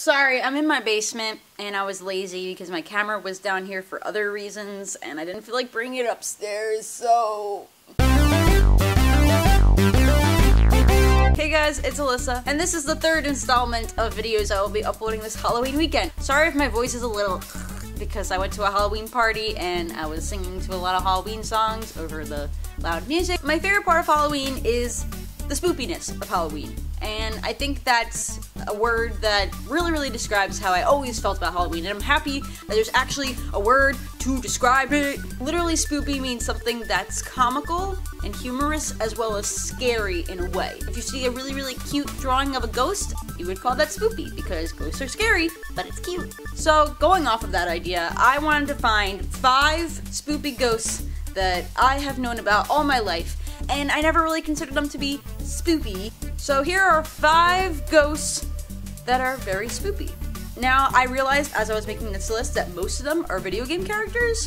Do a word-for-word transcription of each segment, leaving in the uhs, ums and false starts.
Sorry, I'm in my basement, and I was lazy because my camera was down here for other reasons, and I didn't feel like bringing it upstairs, so... Hey guys, it's Alyssa, and this is the third installment of videos I will be uploading this Halloween weekend. Sorry if my voice is a little... because I went to a Halloween party, and I was singing to a lot of Halloween songs over the loud music. My favorite part of Halloween is the spoopiness of Halloween. And I think that's a word that really, really describes how I always felt about Halloween. And I'm happy that there's actually a word to describe it. Literally, spoopy means something that's comical and humorous as well as scary in a way. If you see a really, really cute drawing of a ghost, you would call that spoopy because ghosts are scary, but it's cute. So going off of that idea, I wanted to find five spoopy ghosts that I have known about all my life, and I never really considered them to be spoopy. So here are five ghosts that are very spoopy. Now, I realized as I was making this list that most of them are video game characters,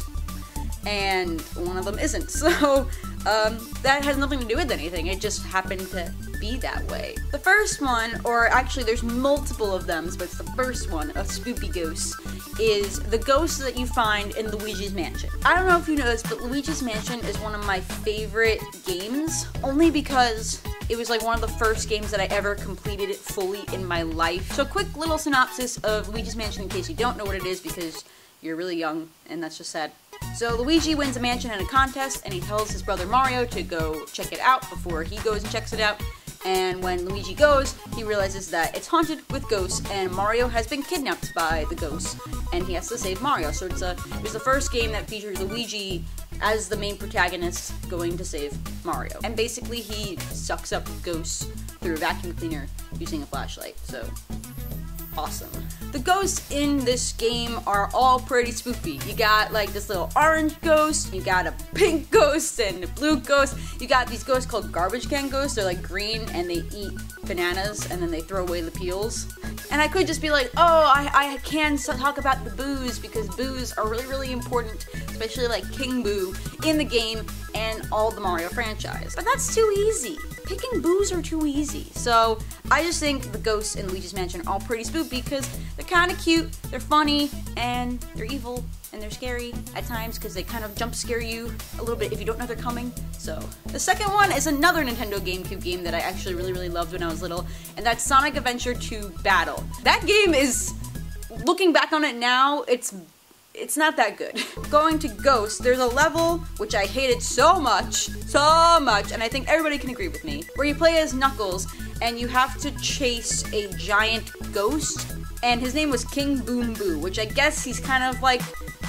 and one of them isn't. So um, that has nothing to do with anything. It just happened to be that way. The first one, or actually there's multiple of them, but it's the first one, a spoopy ghost, is the ghost that you find in Luigi's Mansion. I don't know if you know this, but Luigi's Mansion is one of my favorite games, only because it was like one of the first games that I ever completed it fully in my life. So quick little synopsis of Luigi's Mansion in case you don't know what it is because you're really young and that's just sad. So Luigi wins a mansion in a contest and he tells his brother Mario to go check it out before he goes and checks it out. And when Luigi goes, he realizes that it's haunted with ghosts and Mario has been kidnapped by the ghosts and he has to save Mario. So it's a it was the first game that featured Luigi as the main protagonist going to save Mario. And basically he sucks up ghosts through a vacuum cleaner using a flashlight. So awesome. The ghosts in this game are all pretty spoopy. You got like this little orange ghost, you got a pink ghost and a blue ghost. You got these ghosts called garbage can ghosts. They're like green and they eat bananas and then they throw away the peels. And I could just be like, oh, I, I can talk about the boos because boos are really, really important, especially like King Boo in the game and all the Mario franchise. But that's too easy. Picking boos are too easy. So I just think the ghosts in Luigi's Mansion are all pretty spoopy because they're kind of cute, they're funny, and they're evil, and they're scary at times because they kind of jump scare you a little bit if you don't know they're coming. So the second one is another Nintendo GameCube game that I actually really, really loved when I was little, and that's Sonic Adventure two Battle. That game is, looking back on it now, it's It's not that good. Going to Ghost, there's a level which I hated so much, so much, and I think everybody can agree with me, where you play as Knuckles and you have to chase a giant ghost, and his name was King Boom Boo, which I guess he's kind of like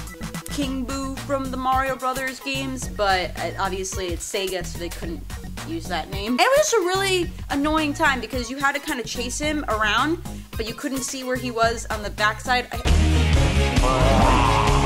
King Boo from the Mario Brothers games, but obviously it's Sega, so they couldn't use that name. And it was just a really annoying time because you had to kind of chase him around, but you couldn't see where he was on the backside. I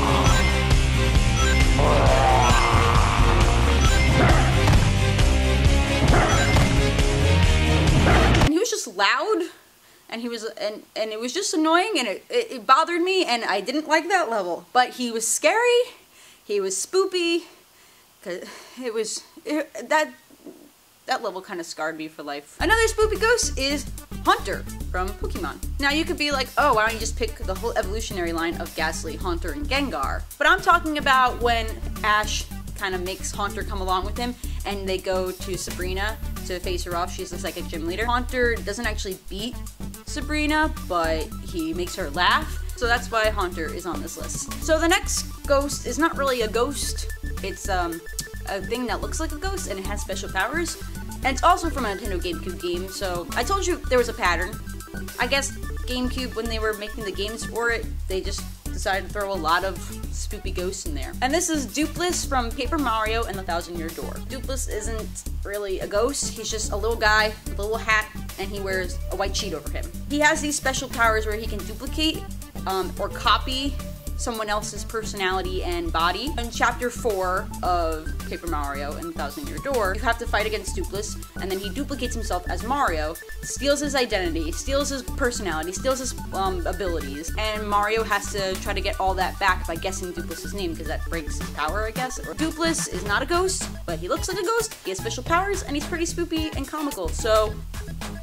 And he was just loud, and he was, and, and it was just annoying, and it, it, it bothered me, and I didn't like that level. But he was scary, he was spoopy, cause it was, it, that, that level kind of scarred me for life. Another spoopy ghost is Haunter from Pokemon. Now you could be like, oh, why don't you just pick the whole evolutionary line of Ghastly, Haunter, and Gengar? But I'm talking about when Ash kind of makes Haunter come along with him and they go to Sabrina to face her off. She's the psychic gym leader. Haunter doesn't actually beat Sabrina, but he makes her laugh. So that's why Haunter is on this list. So the next ghost is not really a ghost. It's um, a thing that looks like a ghost and it has special powers. And it's also from a Nintendo GameCube game, so I told you there was a pattern. I guess GameCube, when they were making the games for it, they just decided to throw a lot of spoopy ghosts in there. And this is Dupless from Paper Mario and the Thousand Year Door. Dupless isn't really a ghost, he's just a little guy with a little hat, and he wears a white sheet over him. He has these special powers where he can duplicate um, or copy someone else's personality and body. In chapter four of Paper Mario and the Thousand Year Door, you have to fight against Dupless, and then he duplicates himself as Mario, steals his identity, steals his personality, steals his um, abilities, and Mario has to try to get all that back by guessing Dupless's name, because that breaks his power, I guess. Or Dupless is not a ghost, but he looks like a ghost, he has special powers, and he's pretty spoopy and comical, so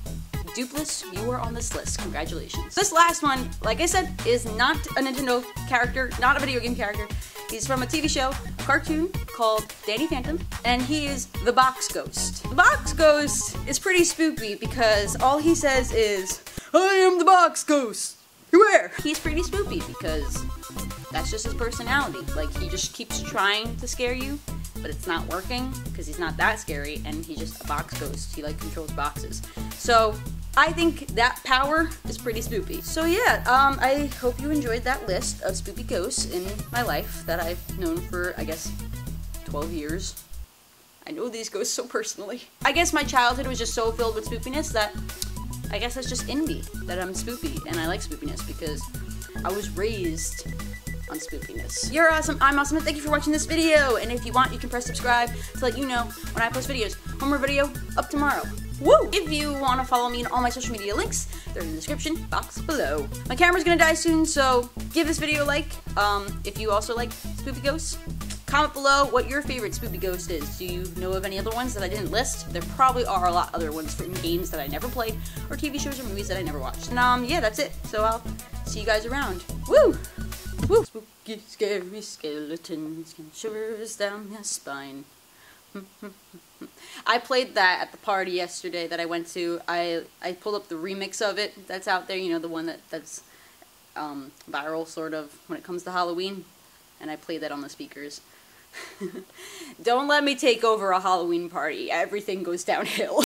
Dupless, you are on this list. Congratulations. This last one, like I said, is not a Nintendo character, not a video game character. He's from a T V show, a cartoon called Danny Phantom, and he is the Box Ghost. The Box Ghost is pretty spoopy because all he says is, I am the Box Ghost. Beware! He's pretty spoopy because that's just his personality. Like, he just keeps trying to scare you, but it's not working because he's not that scary and he's just a box ghost. He like controls boxes. So I think that power is pretty spoopy. So yeah, um, I hope you enjoyed that list of spoopy ghosts in my life that I've known for, I guess, twelve years. I know these ghosts so personally. I guess my childhood was just so filled with spoopiness that I guess that's just in me, that I'm spoopy, and I like spoopiness because I was raised on spoopiness. You're awesome, I'm awesome, and thank you for watching this video, and if you want, you can press subscribe to let you know when I post videos. Homework video up tomorrow. Woo! If you want to follow me in all my social media links, they're in the description box below. My camera's gonna die soon, so give this video a like. Um, if you also like spoopy ghosts, comment below what your favorite spoopy ghost is. Do you know of any other ones that I didn't list? There probably are a lot other ones from games that I never played, or T V shows or movies that I never watched. And um, yeah, that's it. So I'll see you guys around. Woo! Woo! Spooky, scary skeletons can shivers down your spine. I played that at the party yesterday that I went to. I I pulled up the remix of it that's out there, you know, the one that, that's um, viral, sort of, when it comes to Halloween. And I played that on the speakers. Don't let me take over a Halloween party. Everything goes downhill.